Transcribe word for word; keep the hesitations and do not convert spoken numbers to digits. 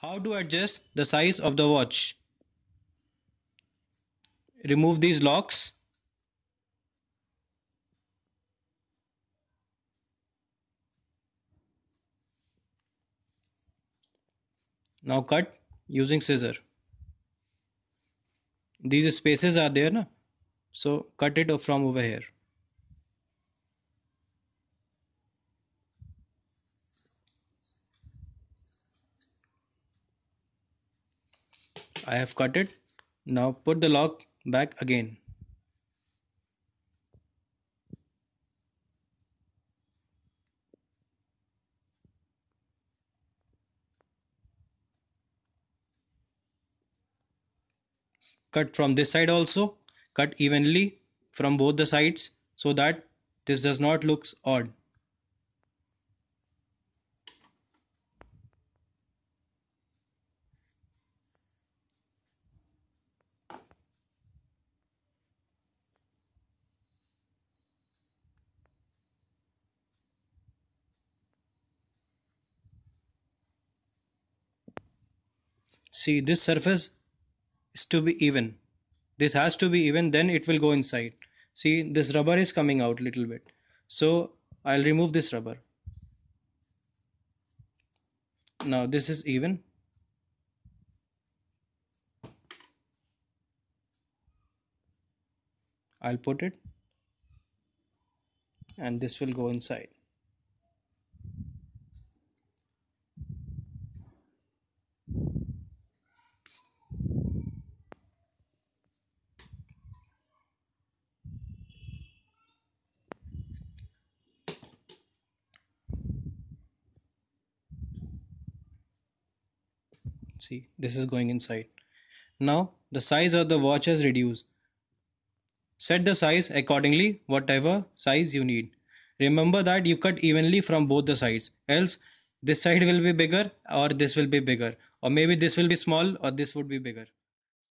How to adjust the size of the watch? Remove these locks. Now cut using scissor. These spaces are there, na? So cut it from over here. I have cut it. Now put the lock back again. Cut from this side also. Cut evenly from both the sides so that this does not look odd. See, this surface is to be even. This has to be even, then it will go inside. See, this rubber is coming out little bit. So I'll remove this rubber. Now this is even. I'll put it and this will go inside. See, this is going inside. Now the size of the watch has reduced. Set the size accordingly, whatever size you need. Remember that you cut evenly from both the sides, else this side will be bigger or this will be bigger, or maybe this will be small or this would be bigger.